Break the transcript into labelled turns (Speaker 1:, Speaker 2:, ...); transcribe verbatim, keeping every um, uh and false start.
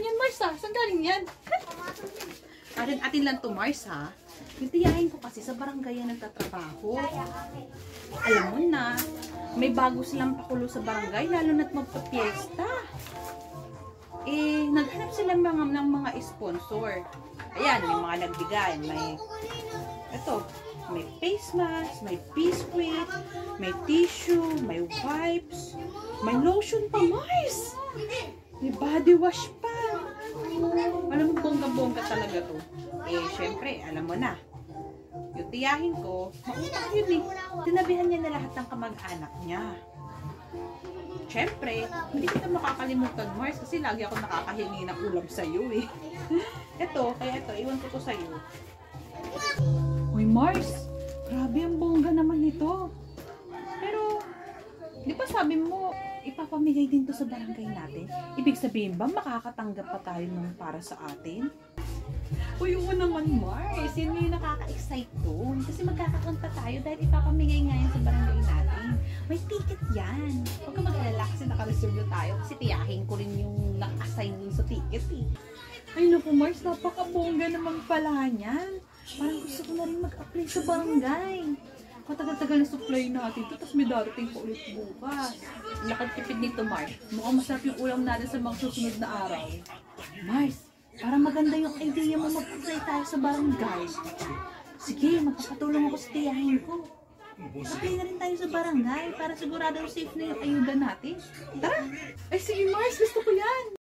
Speaker 1: yan, Mars ha? Saan galing yan? Atin, atin lang to, Mars ha? Yung tiyahin ko kasi sa barangay yan nagtatrabaho. Alam mo na, may bago silang pakulo sa barangay, lalo na't magpa-fiesta. Eh, naghanap sila mga, ng mga sponsor. Ayan, may mga nagbigay. May, ito, may face mask, may biscuit, may tissue, may wipes, may lotion pa, Mars! May body wash pa. Alam mo, bongga-bongga talaga to. Eh, syempre, alam mo na. Yung tiyahin ko, mautang yun eh. Tinabihan niya na lahat ng kamag-anak niya. Syempre, hindi kita makakalimutan, Mars, kasi lagi ako nakakahingi ng ulam sa'yo eh. Ito, kaya ito, iwan ko to sa'yo. Uy, Mars, grabe ang bongga naman ito. Pero, di ba sabi mo, ipapamigay din to sa barangay natin? Ibig sabihin ba, makakatanggap pa tayo ng para sa atin? Uy, oo naman, Mars. Yun yung nakaka-excite doon. Kasi magkakakanta tayo dahil ipapamigay nga yan sa barangay natin. May ticket yan. Huwag ka mag-alala kasi naka-reserve na tayo. Kasi tiyahin ko rin yung naka-assign dun sa ticket eh. Ay naku, Mars. Napakabongga naman pala niyan. Parang gusto ko na rin mag-apply sa barangay. Matagal-tagal na supply natin ito. Tapos may darating pa ulit bukas. Lakad tipid nito, Mars. Mukhang masarap yung ulam natin sa mga susunod na araw. Mars, parang maganda yung idea mo mag-apply tayo sa barangay. Sige, magpapatulong ako sa tiyahin ko. Apply na rin tayo sa barangay para sigurado safe na yung ayuda natin. Tara! Ay sige, Mars, gusto ko yan!